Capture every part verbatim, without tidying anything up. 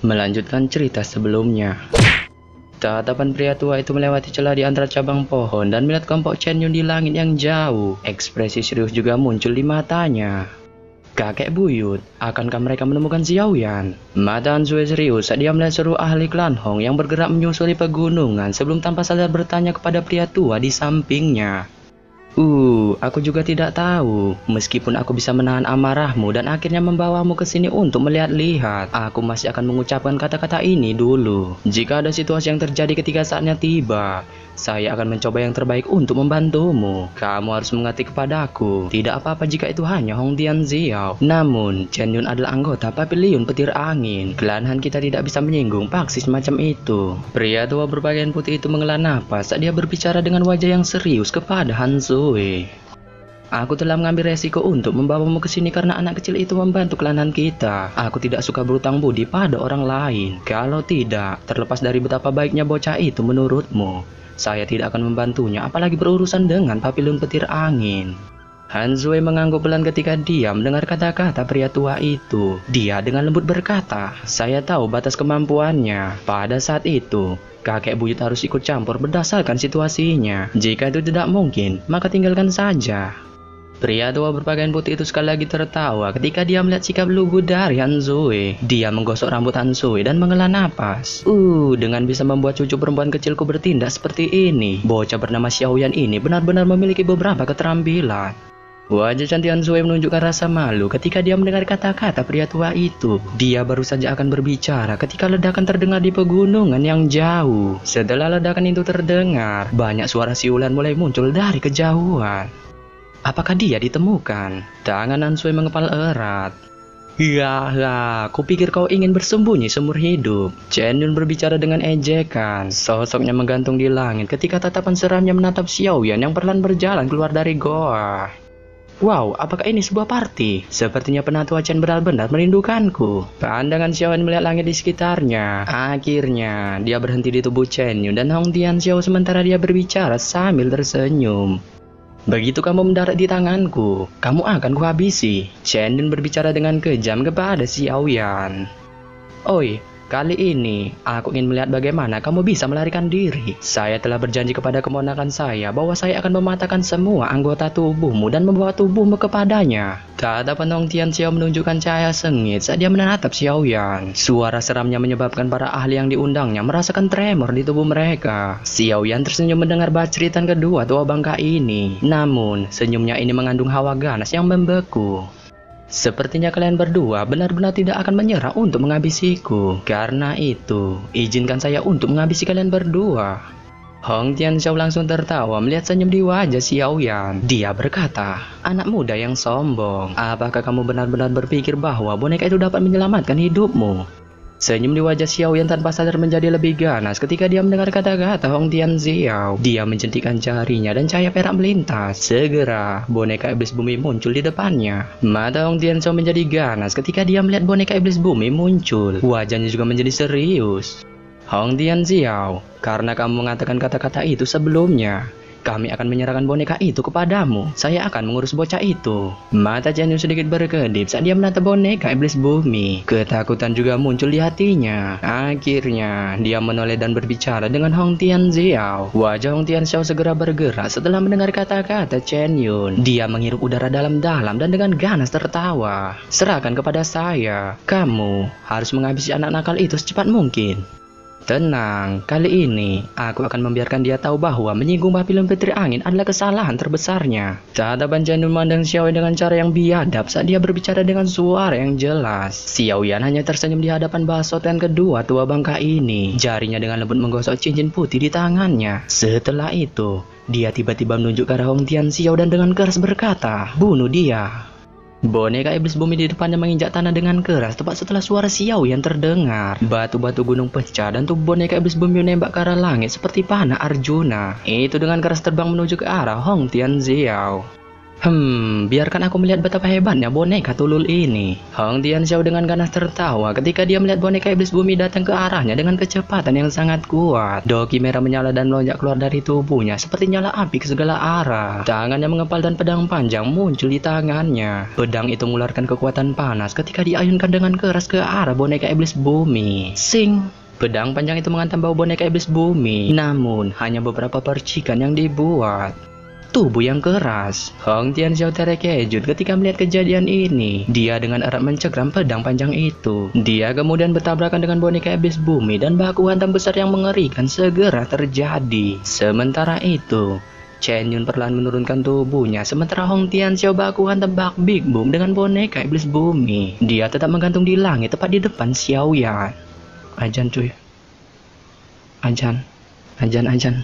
Melanjutkan cerita sebelumnya. Tatapan pria tua itu melewati celah di antara cabang pohon dan melihat kelompok Chen Yun di langit yang jauh. Ekspresi serius juga muncul di matanya. Kakek buyut, akankah mereka menemukan Xiaoyan? Mata Han Sui serius saat dia melihat seluruh ahli klan Hong yang bergerak menyusuri pegunungan sebelum tanpa sadar bertanya kepada pria tua di sampingnya. Uh, aku juga tidak tahu. Meskipun aku bisa menahan amarahmu dan akhirnya membawamu ke sini untuk melihat-lihat, aku masih akan mengucapkan kata-kata ini dulu. Jika ada situasi yang terjadi ketika saatnya tiba, saya akan mencoba yang terbaik untuk membantumu. Kamu harus mengerti kepadaku. Tidak apa-apa jika itu hanya Hong Tianxiao. Namun, Chen Yun adalah anggota Pavilion Petir Angin. Klan Han kita tidak bisa menyinggung paksi semacam itu. Pria tua berpakaian putih itu menghela napas saat dia berbicara dengan wajah yang serius kepada Han Sui. Aku telah mengambil resiko untuk membawamu ke sini karena anak kecil itu membantu kelanan kita. Aku tidak suka berutang budi pada orang lain. Kalau tidak, terlepas dari betapa baiknya bocah itu menurutmu, saya tidak akan membantunya, apalagi berurusan dengan Pavilion Petir Angin. Han Sui mengangguk pelan ketika dia mendengar kata-kata pria tua itu. Dia dengan lembut berkata, saya tahu batas kemampuannya. Pada saat itu, kakek buyut harus ikut campur berdasarkan situasinya. Jika itu tidak mungkin, maka tinggalkan saja. Pria tua berpakaian putih itu sekali lagi tertawa ketika dia melihat sikap lugu dari Han Sui. Dia menggosok rambut Han Sui dan menghela napas. Uh, dengan bisa membuat cucu perempuan kecilku bertindak seperti ini, bocah bernama Xiaoyan ini benar-benar memiliki beberapa keterampilan. Wajah cantik Han Sui menunjukkan rasa malu ketika dia mendengar kata-kata pria tua itu. Dia baru saja akan berbicara ketika ledakan terdengar di pegunungan yang jauh. Setelah ledakan itu terdengar, banyak suara siulan mulai muncul dari kejauhan. Apakah dia ditemukan? Tangan Han Sui mengepal erat. Ya, ya, kupikir kau ingin bersembunyi seumur hidup. Chen Yun berbicara dengan ejekan. Sosoknya menggantung di langit ketika tatapan seramnya menatap Xiaoyan yang perlahan berjalan keluar dari goa. Wow, apakah ini sebuah party? Sepertinya penatua Chen benar-benar merindukanku. Pandangan Xiaoyan melihat langit di sekitarnya. Akhirnya, dia berhenti di tubuh Chen Yun dan Hong Tianxiao sementara dia berbicara sambil tersenyum. Begitu kamu mendarat di tanganku, kamu akan kuhabisi. Chen Yun berbicara dengan kejam kepada Xiaoyan. Oi, kali ini aku ingin melihat bagaimana kamu bisa melarikan diri. Saya telah berjanji kepada keponakan saya bahwa saya akan mematahkan semua anggota tubuhmu dan membawa tubuhmu kepadanya. Tatapan Hong Tianxiao menunjukkan cahaya sengit saat dia menatap Xiaoyan. Suara seramnya menyebabkan para ahli yang diundangnya merasakan tremor di tubuh mereka. Xiaoyan tersenyum mendengar baceritan kedua tua bangka ini. Namun, senyumnya ini mengandung hawa ganas yang membeku. Sepertinya kalian berdua benar-benar tidak akan menyerah untuk menghabisiku. Karena itu, izinkan saya untuk menghabisi kalian berdua. Hong Tianxiao langsung tertawa melihat senyum di wajah Xiaoyan. Dia berkata, anak muda yang sombong, apakah kamu benar-benar berpikir bahwa boneka itu dapat menyelamatkan hidupmu? Senyum di wajah Xiaoyan tanpa sadar menjadi lebih ganas ketika dia mendengar kata-kata Hong Tianxiao. Dia menjentikkan jarinya dan cahaya perak melintas. Segera, boneka iblis bumi muncul di depannya. Mata Hong Tianxiao menjadi ganas ketika dia melihat boneka iblis bumi muncul. Wajahnya juga menjadi serius. Hong Tianxiao, karena kamu mengatakan kata-kata itu sebelumnya, kami akan menyerahkan boneka itu kepadamu. Saya akan mengurus bocah itu. Mata Chen Yun sedikit berkedip saat dia menatap boneka iblis bumi. Ketakutan juga muncul di hatinya. Akhirnya, dia menoleh dan berbicara dengan Hong Tianxiao. Wajah Hong Tianxiao segera bergerak setelah mendengar kata-kata Chen Yun. Dia menghirup udara dalam-dalam dan dengan ganas tertawa. Serahkan kepada saya. Kamu harus menghabisi anak nakal itu secepat mungkin. Tenang, kali ini aku akan membiarkan dia tahu bahwa menyinggung Pavilion Petir Angin adalah kesalahan terbesarnya. Tatapan Chen Yun memandang Xiaoyan dengan cara yang biadab saat dia berbicara dengan suara yang jelas. Xiaoyan hanya tersenyum di hadapan basotan kedua tua bangka ini. Jarinya dengan lembut menggosok cincin putih di tangannya. Setelah itu, dia tiba-tiba menunjuk ke arah Hong Tianxiao dan dengan keras berkata, bunuh dia. Boneka iblis bumi di depannya menginjak tanah dengan keras tepat setelah suara Xiaoyan terdengar. Batu-batu gunung pecah dan tubuh boneka iblis bumi menembak ke arah langit seperti panah Arjuna. Itu dengan keras terbang menuju ke arah Hong Tianxiao. Hmm, biarkan aku melihat betapa hebatnya boneka tulul ini. Hong Tianxiao dengan ganas tertawa ketika dia melihat boneka iblis bumi datang ke arahnya dengan kecepatan yang sangat kuat. Doki merah menyala dan melonjak keluar dari tubuhnya seperti nyala api ke segala arah. Tangannya mengepal dan pedang panjang muncul di tangannya. Pedang itu mengeluarkan kekuatan panas ketika diayunkan dengan keras ke arah boneka iblis bumi. Sing! Pedang panjang itu menghantam bau boneka iblis bumi. Namun, hanya beberapa percikan yang dibuat. Tubuh yang keras. Hong Tianxiao terkejut ketika melihat kejadian ini. Dia dengan erat mencengkram pedang panjang itu. Dia kemudian bertabrakan dengan boneka iblis bumi dan baku hantam besar yang mengerikan segera terjadi. Sementara itu, Chen Yun perlahan menurunkan tubuhnya, sementara Hong Tianxiao baku hantam Bak Big Boom dengan boneka iblis bumi. Dia tetap menggantung di langit tepat di depan Xiao Yan. Ajan cuy. Ajan. Ajan ajan.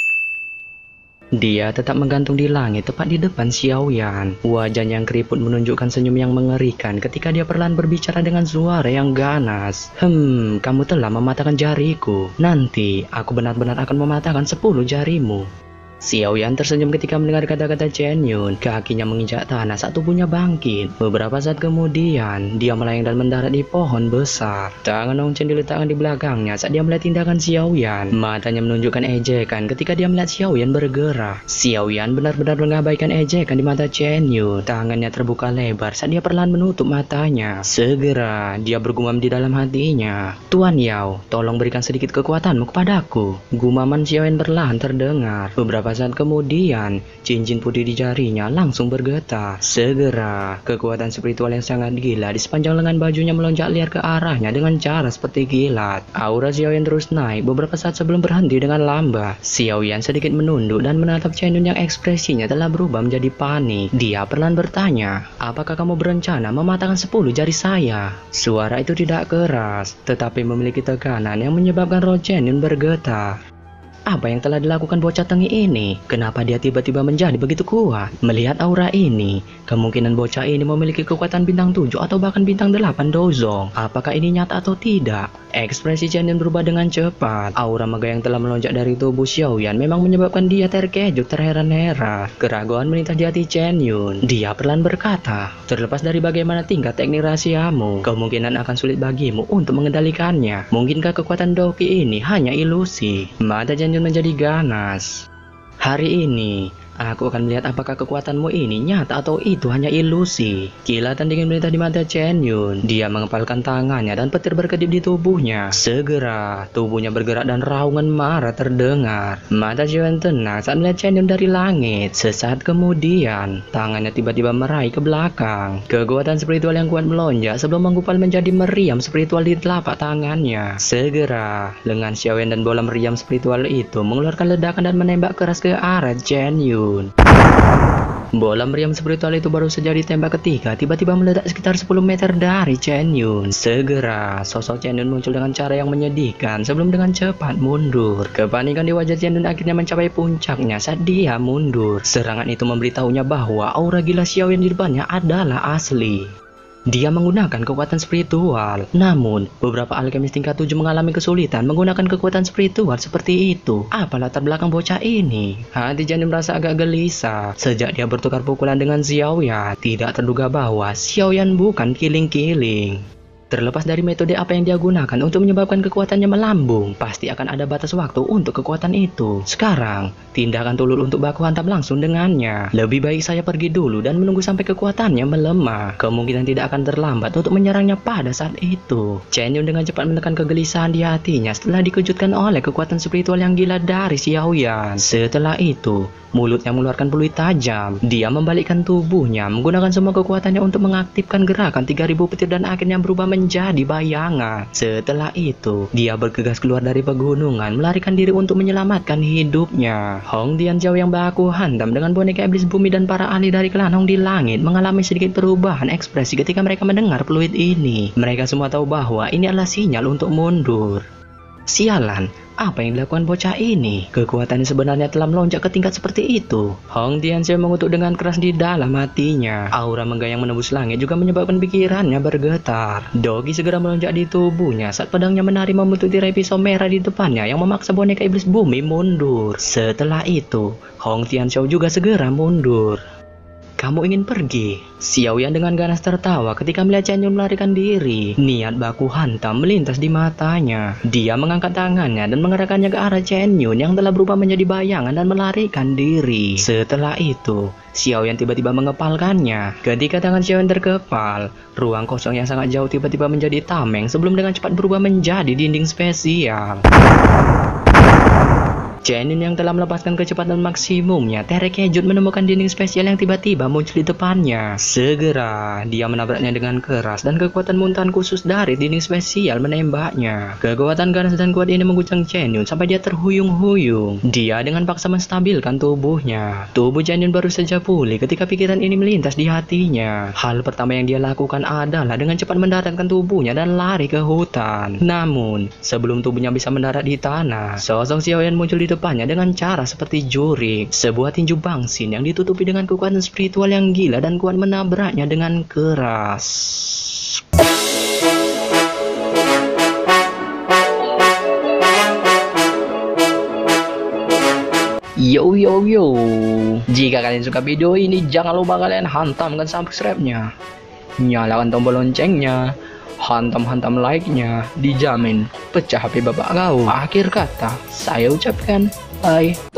Dia tetap menggantung di langit tepat di depan Xiao Yan. Wajahnya yang keriput menunjukkan senyum yang mengerikan ketika dia perlahan berbicara dengan suara yang ganas. Hmm, kamu telah mematahkan jariku. Nanti aku benar-benar akan mematahkan sepuluh jarimu. Xiao Yan tersenyum ketika mendengar kata-kata Chen Yun. Kakinya menginjak tanah saat tubuhnya bangkit. Beberapa saat kemudian, dia melayang dan mendarat di pohon besar. Tangan Hong Chen diletakkan di belakangnya saat dia melihat tindakan Xiao Yan. Matanya menunjukkan ejekan ketika dia melihat Xiao Yan bergerak. Xiao Yan benar-benar mengabaikan ejekan di mata Chen Yun. Tangannya terbuka lebar saat dia perlahan menutup matanya. Segera, dia bergumam di dalam hatinya. Tuan Yao, tolong berikan sedikit kekuatanmu kepadaku. Gumaman Xiao Yan perlahan terdengar. Beberapa saat kemudian, cincin putih di jarinya langsung bergetar. Segera, kekuatan spiritual yang sangat gila di sepanjang lengan bajunya melonjak liar ke arahnya dengan cara seperti kilat. Aura Xiao Yan terus naik beberapa saat sebelum berhenti dengan lambat. Xiao Yan sedikit menunduk dan menatap Chen Yun yang ekspresinya telah berubah menjadi panik. Dia perlahan bertanya, apakah kamu berencana mematahkan sepuluh jari saya? Suara itu tidak keras, tetapi memiliki tekanan yang menyebabkan roh Chen Yun bergetar. Apa yang telah dilakukan bocah tengi ini? Kenapa dia tiba-tiba menjadi begitu kuat? Melihat aura ini, kemungkinan bocah ini memiliki kekuatan bintang tujuh atau bahkan bintang delapan dozong. Apakah ini nyata atau tidak? Ekspresi Chen Yun berubah dengan cepat. Aura mega yang telah melonjak dari tubuh Xiao Yan memang menyebabkan dia terkejut terheran-heran. Keraguan melintas di hati Chen Yun. Dia perlahan berkata, terlepas dari bagaimana tingkat teknik rahasiamu, kemungkinan akan sulit bagimu untuk mengendalikannya. Mungkinkah kekuatan Doki ini hanya ilusi? Mata Chen Yun menjadi ganas. Hari ini, aku akan melihat apakah kekuatanmu ini nyata atau itu hanya ilusi. Kilatan dingin melintas di mata Chen Yun. Dia mengepalkan tangannya dan petir berkedip di tubuhnya. Segera, tubuhnya bergerak dan raungan marah terdengar. Mata Xiao Yan tenang saat melihat Chen Yun dari langit. Sesaat kemudian, tangannya tiba-tiba meraih ke belakang. Kekuatan spiritual yang kuat melonjak sebelum menggupal menjadi meriam spiritual di telapak tangannya. Segera, lengan Xiao Yan dan bola meriam spiritual itu mengeluarkan ledakan dan menembak keras ke arah Chen Yun. Bola meriam spiritual itu baru saja ditembak ketika tiba-tiba meledak sekitar sepuluh meter dari Chen Yun. Segera, sosok Chen Yun muncul dengan cara yang menyedihkan sebelum dengan cepat mundur. Kepanikan di wajah Chen Yun akhirnya mencapai puncaknya saat dia mundur. Serangan itu memberitahunya bahwa aura gila Xiao Yan di depannya adalah asli. Dia menggunakan kekuatan spiritual. Namun, beberapa alkemis tingkat tujuh mengalami kesulitan menggunakan kekuatan spiritual seperti itu. Apa latar belakang bocah ini? Hati Chen Yun merasa agak gelisah. Sejak dia bertukar pukulan dengan Xiao Yan, tidak terduga bahwa Xiao Yan bukan kiling-kiling. Terlepas dari metode apa yang dia gunakan untuk menyebabkan kekuatannya melambung, pasti akan ada batas waktu untuk kekuatan itu. Sekarang, tindakan tulul untuk baku hantam langsung dengannya. Lebih baik saya pergi dulu dan menunggu sampai kekuatannya melemah. Kemungkinan tidak akan terlambat untuk menyerangnya pada saat itu. Chen Yun dengan cepat menekan kegelisahan di hatinya setelah dikejutkan oleh kekuatan spiritual yang gila dari Xiao Yan. Setelah itu, mulutnya mengeluarkan peluit tajam. Dia membalikkan tubuhnya, menggunakan semua kekuatannya untuk mengaktifkan gerakan tiga ribu petir dan akhirnya berubah menjadi bayangan. Setelah itu, dia bergegas keluar dari pegunungan, melarikan diri untuk menyelamatkan hidupnya. Hong Tianxiao yang baku hantam dengan boneka iblis bumi dan para ahli dari klan Hong di langit mengalami sedikit perubahan ekspresi ketika mereka mendengar peluit ini. Mereka semua tahu bahwa ini adalah sinyal untuk mundur. Sialan, apa yang dilakukan bocah ini? Kekuatannya sebenarnya telah melonjak ke tingkat seperti itu. Hong Tianxiao mengutuk dengan keras di dalam hatinya. Aura mega yang menembus langit juga menyebabkan pikirannya bergetar. Doki segera melonjak di tubuhnya saat pedangnya menari membentuk tirai pisau merah di depannya yang memaksa boneka iblis bumi mundur. Setelah itu, Hong Tianxiao juga segera mundur. kamu ingin pergi? Xiao Yan dengan ganas tertawa ketika melihat Chen Yun melarikan diri. Niat baku hantam melintas di matanya. Dia mengangkat tangannya dan mengarahkannya ke arah Chen Yun yang telah berubah menjadi bayangan dan melarikan diri. Setelah itu, Xiao Yan tiba-tiba mengepalkannya. Ketika tangan Xiao Yan terkepal, ruang kosong yang sangat jauh tiba-tiba menjadi tameng sebelum dengan cepat berubah menjadi dinding spesial. Chen Yun yang telah melepaskan kecepatan maksimumnya terkejut menemukan dinding spesial yang tiba-tiba muncul di depannya. Segera, dia menabraknya dengan keras dan kekuatan muntahan khusus dari dinding spesial menembaknya. Kekuatan ganas dan kuat ini mengguncang Chen Yun sampai dia terhuyung-huyung. Dia dengan paksa menstabilkan tubuhnya. Tubuh Chen Yun baru saja pulih ketika pikiran ini melintas di hatinya. Hal pertama yang dia lakukan adalah dengan cepat mendaratkan tubuhnya dan lari ke hutan. Namun, sebelum tubuhnya bisa mendarat di tanah, sosok Xiao Yan muncul di depannya dengan cara seperti jurik, sebuah tinju bangsin yang ditutupi dengan kekuatan spiritual yang gila dan kuat menabraknya dengan keras. Yo yo yo, jika kalian suka video ini jangan lupa kalian hantamkan subscribe-nya, nyalakan tombol loncengnya, hantam-hantam like-nya, dijamin pecah H P bapak kau. Akhir kata, saya ucapkan bye.